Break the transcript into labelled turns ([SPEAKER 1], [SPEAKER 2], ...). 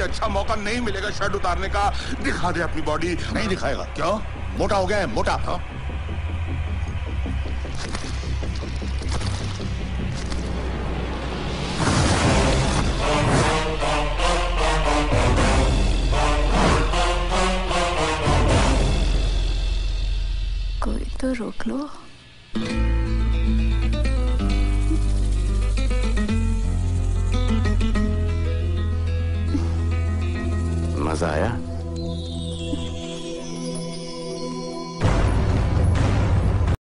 [SPEAKER 1] इससे अच्छा मौका नहीं मिलेगा शर्ट उतारने का। दिखा दे अपनी बॉडी।
[SPEAKER 2] नहीं दिखाएगा।
[SPEAKER 1] क्यों?
[SPEAKER 2] मोटा हो गया है, मोटा।
[SPEAKER 1] हाँ?
[SPEAKER 3] कोई तो रोक लो।
[SPEAKER 2] मजा आया?